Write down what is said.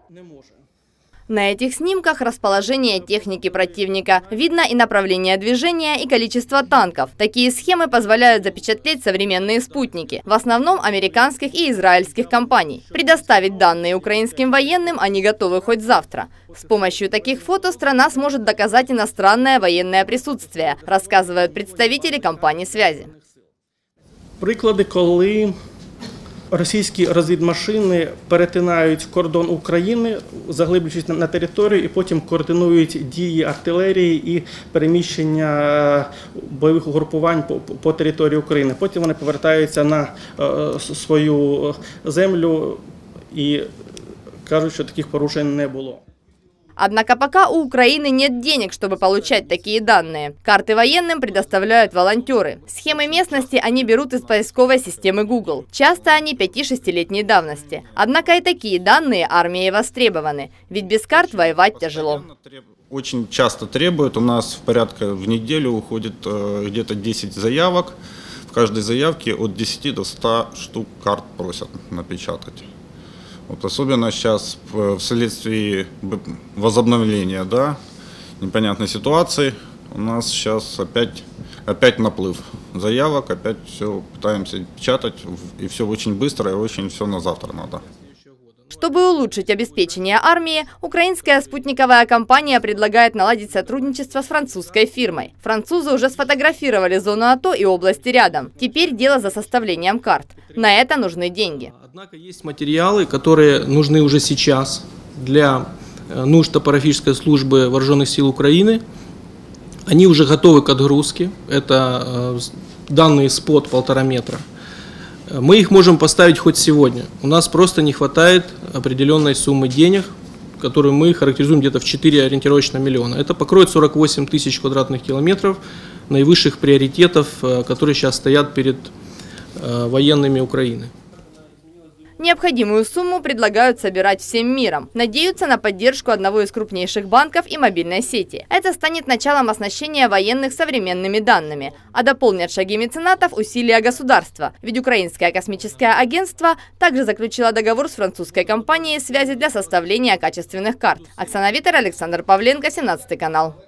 На этих снимках расположение техники противника. Видно и направление движения, и количество танков. Такие схемы позволяют запечатлеть современные спутники, в основном американских и израильских компаний. Предоставить данные украинским военным они готовы хоть завтра. С помощью таких фото страна сможет доказать иностранное военное присутствие, рассказывают представители компании связи. Приклади, коли російські розвідмашини перетинають кордон України, заглиблюючись на територію, і потім координують дії артилерії і переміщення бойових угрупувань по території України. Потім вони повертаються на свою землю і кажуть, що таких порушень не було. Однако пока у Украины нет денег, чтобы получать такие данные. Карты военным предоставляют волонтеры. Схемы местности они берут из поисковой системы Google. Часто они 5-6-летней давности. Однако и такие данные армией востребованы. Ведь без карт воевать тяжело. Очень часто требуют. У нас в неделю уходит где-то 10 заявок. В каждой заявке от 10 до 100 штук карт просят напечатать. Вот особенно сейчас вследствие возобновления, непонятной ситуации, у нас сейчас опять наплыв заявок, опять все пытаемся печатать, и все очень быстро, и очень все на завтра надо. Чтобы улучшить обеспечение армии, украинская спутниковая компания предлагает наладить сотрудничество с французской фирмой. Французы уже сфотографировали зону АТО и области рядом. Теперь дело за составлением карт. На это нужны деньги. Однако есть материалы, которые нужны уже сейчас для нужд топографической службы Вооруженных сил Украины. Они уже готовы к отгрузке. Это данные спот 1,5 метра. Мы их можем поставить хоть сегодня. У нас просто не хватает определенной суммы денег, которую мы характеризуем где-то в 4 ориентировочно миллиона. Это покроет 48 тысяч квадратных километров наивысших приоритетов, которые сейчас стоят перед военными Украины. Необходимую сумму предлагают собирать всем миром. Надеются на поддержку одного из крупнейших банков и мобильной сети. Это станет началом оснащения военных современными данными. А дополнят шаги меценатов усилия государства. Ведь Украинское космическое агентство также заключило договор с французской компанией связи для составления качественных карт. Оксана Витер, Александр Павленко, 17 канал.